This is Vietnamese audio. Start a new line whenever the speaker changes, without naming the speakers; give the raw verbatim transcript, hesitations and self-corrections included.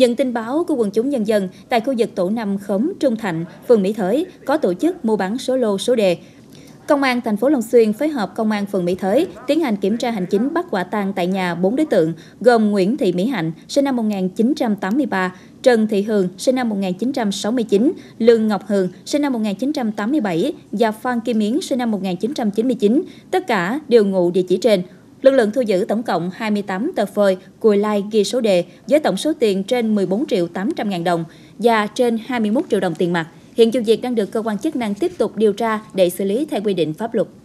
Nhận tin báo của quần chúng nhân dân tại khu vực tổ năm khóm Trung Thạnh, phường Mỹ Thới có tổ chức mua bán số lô số đề. Công an thành phố Long Xuyên phối hợp Công an phường Mỹ Thới tiến hành kiểm tra hành chính bắt quả tang tại nhà bốn đối tượng gồm Nguyễn Thị Mỹ Hạnh, sinh năm một nghìn chín trăm tám mươi ba, Trần Thị Hường, sinh năm một nghìn chín trăm sáu mươi chín, Lương Ngọc Hường, sinh năm một nghìn chín trăm tám mươi bảy và Phan Kim Yến, sinh năm một nghìn chín trăm chín mươi chín, tất cả đều ngụ địa chỉ trên. Lực lượng thu giữ tổng cộng hai mươi tám tờ phơi, cùi lai ghi số đề với tổng số tiền trên mười bốn triệu tám trăm ngàn đồng và trên hai mươi mốt triệu đồng tiền mặt. Hiện vụ việc đang được cơ quan chức năng tiếp tục điều tra để xử lý theo quy định pháp luật.